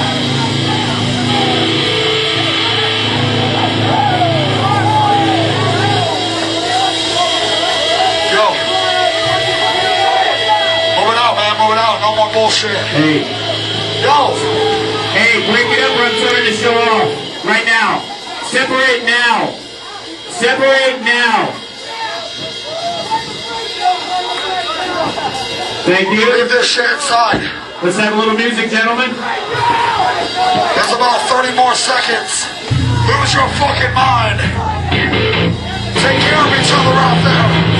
No more bullshit. Hey. Yo. Hey, break it up or I'm turning the show off. Right now. Separate now. Separate now. Thank you. Leave this shit inside. Let's have a little music, gentlemen. There's about 30 more seconds. Lose your fucking mind. Take care of each other out there.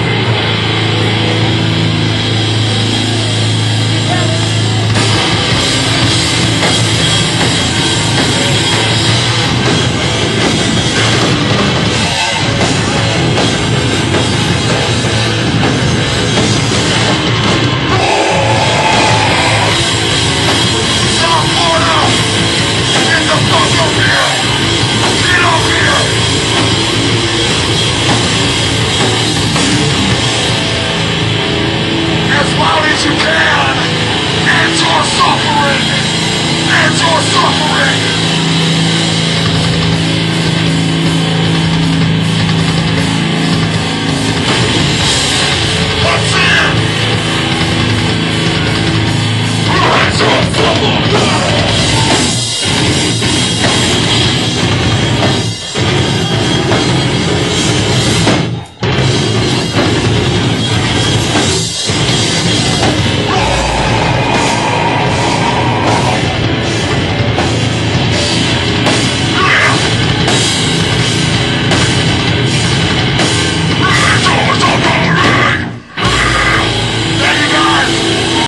You can end your suffering, end your suffering.